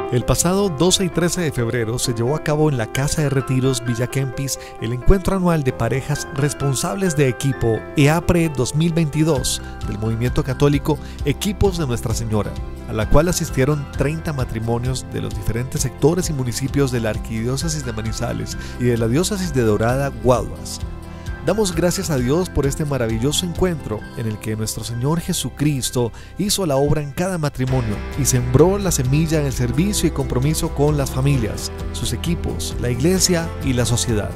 El pasado 12 y 13 de febrero se llevó a cabo en la Casa de Retiros Villa Kempis el encuentro anual de parejas responsables de equipo EAPRE 2022 del Movimiento Católico Equipos de Nuestra Señora, a la cual asistieron 30 matrimonios de los diferentes sectores y municipios de la Arquidiócesis de Manizales y de la Diócesis de Dorada, Guaduas. Damos gracias a Dios por este maravilloso encuentro en el que nuestro Señor Jesucristo hizo la obra en cada matrimonio y sembró la semilla en el servicio y compromiso con las familias, sus equipos, la iglesia y la sociedad.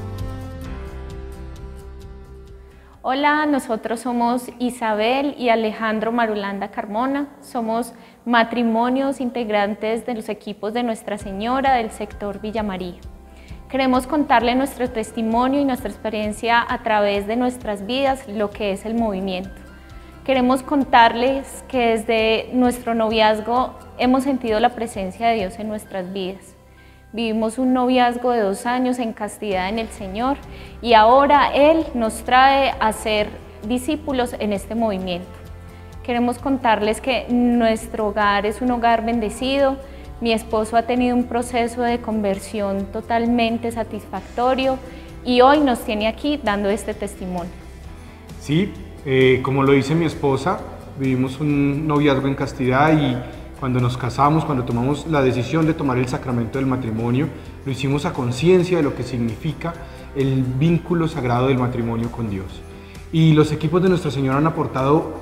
Hola, nosotros somos Isabel y Alejandro Marulanda Carmona, somos matrimonios integrantes de los equipos de Nuestra Señora del sector Villa María. Queremos contarle nuestro testimonio y nuestra experiencia a través de nuestras vidas, lo que es el movimiento. Queremos contarles que desde nuestro noviazgo hemos sentido la presencia de Dios en nuestras vidas. Vivimos un noviazgo de 2 años en castidad en el Señor y ahora Él nos trae a ser discípulos en este movimiento. Queremos contarles que nuestro hogar es un hogar bendecido. Mi esposo ha tenido un proceso de conversión totalmente satisfactorio y hoy nos tiene aquí dando este testimonio. Sí, como lo dice mi esposa, vivimos un noviazgo en castidad y cuando nos casamos, cuando tomamos la decisión de tomar el sacramento del matrimonio, lo hicimos a conciencia de lo que significa el vínculo sagrado del matrimonio con Dios. Y los equipos de Nuestra Señora han aportado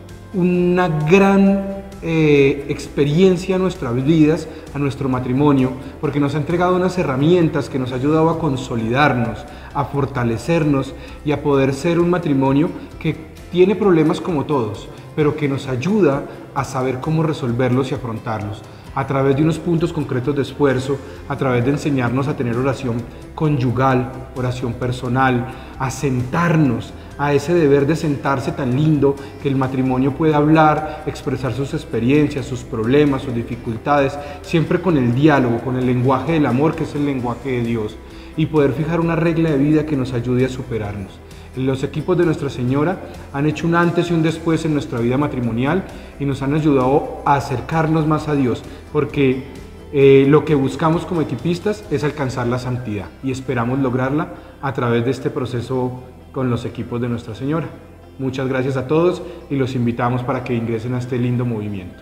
una gran experiencia a nuestras vidas, a nuestro matrimonio, porque nos ha entregado unas herramientas que nos ha ayudado a consolidarnos, a fortalecernos y a poder ser un matrimonio que tiene problemas como todos, pero que nos ayuda a saber cómo resolverlos y afrontarlos a través de unos puntos concretos de esfuerzo, a través de enseñarnos a tener oración conyugal, oración personal, a sentarnos, a ese deber de sentarse tan lindo que el matrimonio puede hablar, expresar sus experiencias, sus problemas, sus dificultades, siempre con el diálogo, con el lenguaje del amor, que es el lenguaje de Dios, y poder fijar una regla de vida que nos ayude a superarnos. Los equipos de Nuestra Señora han hecho un antes y un después en nuestra vida matrimonial y nos han ayudado a acercarnos más a Dios, porque lo que buscamos como equipistas es alcanzar la santidad y esperamos lograrla a través de este proceso con los equipos de Nuestra Señora. Muchas gracias a todos y los invitamos para que ingresen a este lindo movimiento.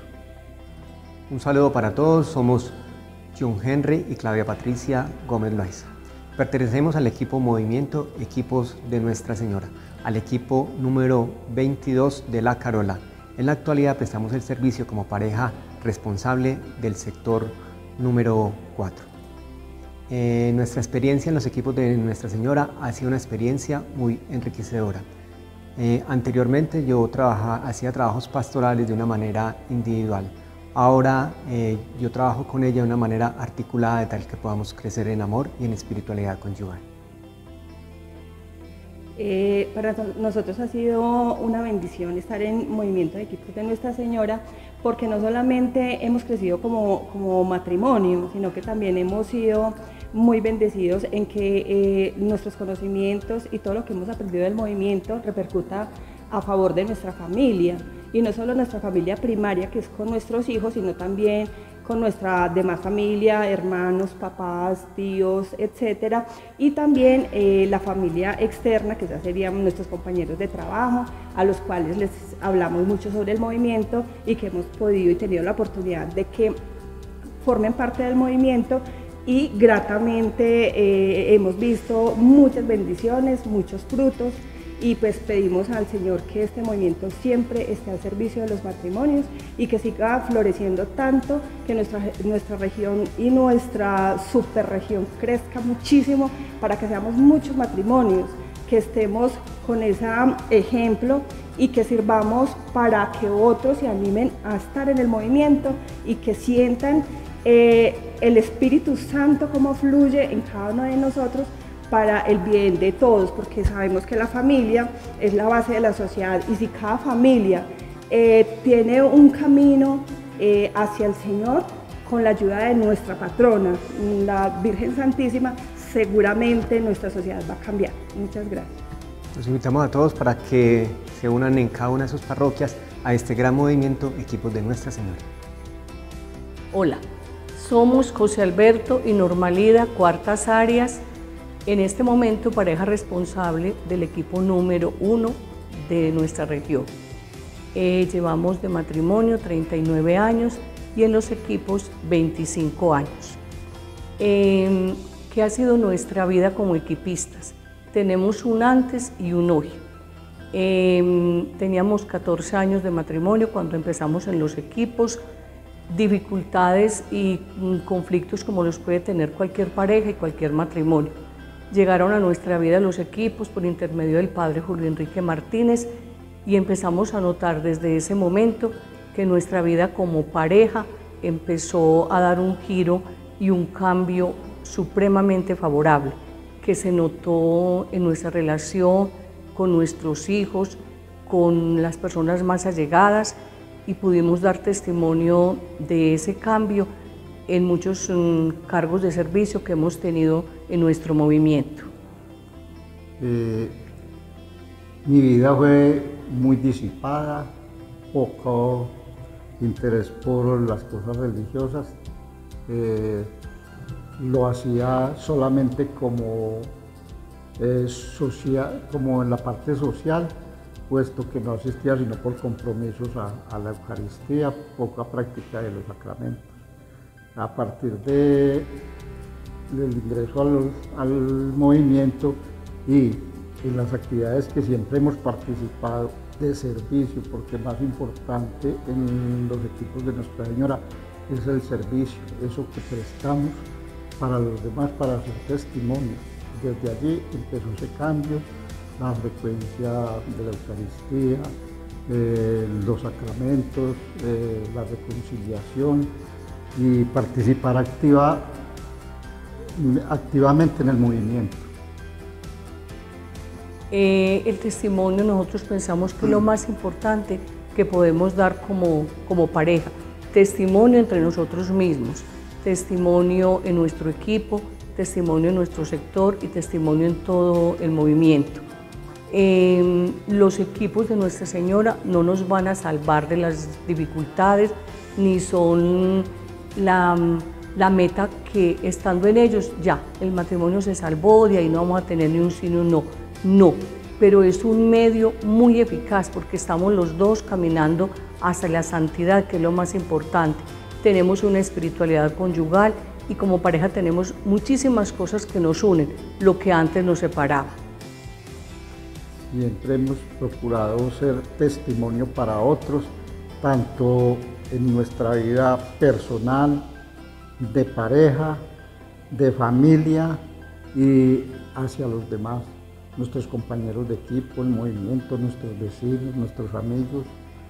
Un saludo para todos, somos John Henry y Claudia Patricia Gómez Loaiza. Pertenecemos al equipo Movimiento Equipos de Nuestra Señora, al equipo número 22 de La Carola. En la actualidad prestamos el servicio como pareja responsable del sector número 4. Nuestra experiencia en los equipos de Nuestra Señora ha sido una experiencia muy enriquecedora. Anteriormente yo hacía trabajos pastorales de una manera individual. Ahora yo trabajo con ella de una manera articulada de tal que podamos crecer en amor y en espiritualidad conyugal. Para nosotros ha sido una bendición estar en Movimiento de Equipos de Nuestra Señora, porque no solamente hemos crecido como matrimonio, sino que también hemos sido muy bendecidos en que nuestros conocimientos y todo lo que hemos aprendido del movimiento repercuta a favor de nuestra familia, y no solo nuestra familia primaria, que es con nuestros hijos, sino también con nuestra demás familia, hermanos, papás, tíos, etcétera, y también la familia externa, que ya serían nuestros compañeros de trabajo, a los cuales les hablamos mucho sobre el movimiento y que hemos podido y tenido la oportunidad de que formen parte del movimiento, y gratamente hemos visto muchas bendiciones, muchos frutos, y pues pedimos al Señor que este movimiento siempre esté al servicio de los matrimonios y que siga floreciendo tanto, que nuestra región y nuestra superregión crezca muchísimo, para que seamos muchos matrimonios, que estemos con ese ejemplo y que sirvamos para que otros se animen a estar en el movimiento y que sientan el Espíritu Santo como fluye en cada uno de nosotros para el bien de todos, porque sabemos que la familia es la base de la sociedad, y si cada familia tiene un camino hacia el Señor, con la ayuda de nuestra patrona, la Virgen Santísima, seguramente nuestra sociedad va a cambiar. Muchas gracias. Los invitamos a todos para que se unan en cada una de sus parroquias a este gran movimiento Equipos de Nuestra Señora. Hola, Somos José Alberto y Normalida Cuartas Arias, en este momento pareja responsable del equipo número 1 de nuestra región. Llevamos de matrimonio 39 años y en los equipos 25 años. ¿Qué ha sido nuestra vida como equipistas? Tenemos un antes y un hoy. Teníamos 14 años de matrimonio cuando empezamos en los equipos, dificultades y conflictos como los puede tener cualquier pareja y cualquier matrimonio. Llegaron a nuestra vida los equipos por intermedio del padre Julio Enrique Martínez y empezamos a notar desde ese momento que nuestra vida como pareja empezó a dar un giro y un cambio supremamente favorable, que se notó en nuestra relación con nuestros hijos, con las personas más allegadas, y pudimos dar testimonio de ese cambio en muchos cargos de servicio que hemos tenido en nuestro movimiento. Mi vida fue muy disipada, poco interés por las cosas religiosas. Lo hacía solamente como como en la parte social, puesto que no asistía sino por compromisos a la Eucaristía, poca práctica de los sacramentos. A partir del ingreso al movimiento y en las actividades que siempre hemos participado de servicio, porque más importante en los equipos de Nuestra Señora es el servicio, eso que prestamos para los demás, para hacer testimonio. Desde allí empezó ese cambio, la frecuencia de la Eucaristía, los sacramentos, la reconciliación y participar activamente en el movimiento. El testimonio, nosotros pensamos que es lo más importante que podemos dar como pareja. Testimonio entre nosotros mismos, testimonio en nuestro equipo, testimonio en nuestro sector y testimonio en todo el movimiento. Los equipos de Nuestra Señora no nos van a salvar de las dificultades, ni son la meta que estando en ellos ya el matrimonio se salvó, de ahí no vamos a tener ni un sí ni un no. No, pero es un medio muy eficaz porque estamos los dos caminando hacia la santidad, que es lo más importante. Tenemos una espiritualidad conyugal y como pareja tenemos muchísimas cosas que nos unen, lo que antes nos separaba. Siempre hemos procurado ser testimonio para otros, tanto en nuestra vida personal, de pareja, de familia y hacia los demás, nuestros compañeros de equipo, el movimiento, nuestros vecinos, nuestros amigos.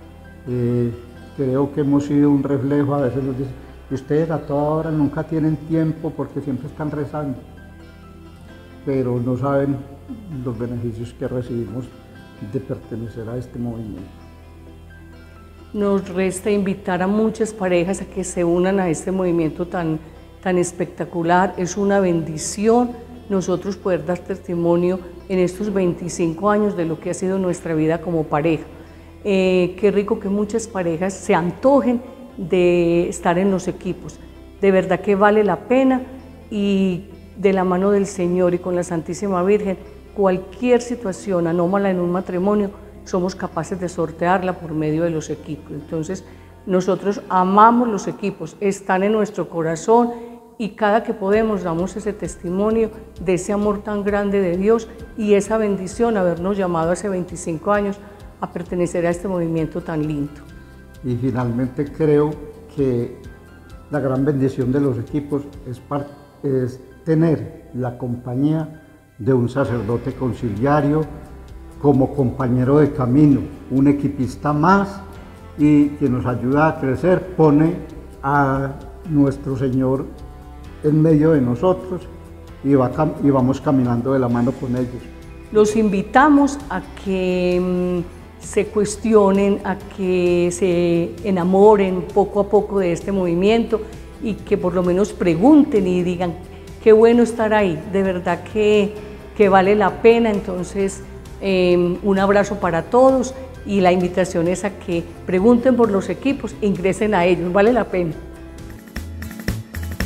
Creo que hemos sido un reflejo, a veces nos dicen, ustedes a toda hora nunca tienen tiempo porque siempre están rezando, pero no saben los beneficios que recibimos de pertenecer a este movimiento. Nos resta invitar a muchas parejas a que se unan a este movimiento tan espectacular. Es una bendición nosotros poder dar testimonio en estos 25 años de lo que ha sido nuestra vida como pareja. Qué rico que muchas parejas se antojen de estar en los equipos. De verdad que vale la pena y de la mano del Señor y con la Santísima Virgen, cualquier situación anómala en un matrimonio, somos capaces de sortearla por medio de los equipos. Entonces, nosotros amamos los equipos, están en nuestro corazón y cada que podemos damos ese testimonio de ese amor tan grande de Dios y esa bendición, habernos llamado hace 25 años a pertenecer a este movimiento tan lindo. Y finalmente creo que la gran bendición de los equipos es tener la compañía de un sacerdote conciliario como compañero de camino, un equipista más y que nos ayuda a crecer, pone a nuestro Señor en medio de nosotros y vamos caminando de la mano con ellos. Los invitamos a que se cuestionen, a que se enamoren poco a poco de este movimiento y que por lo menos pregunten y digan qué bueno estar ahí, de verdad que vale la pena. Entonces, un abrazo para todos y la invitación es a que pregunten por los equipos, ingresen a ellos, vale la pena.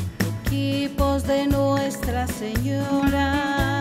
equipos de Nuestra Señora.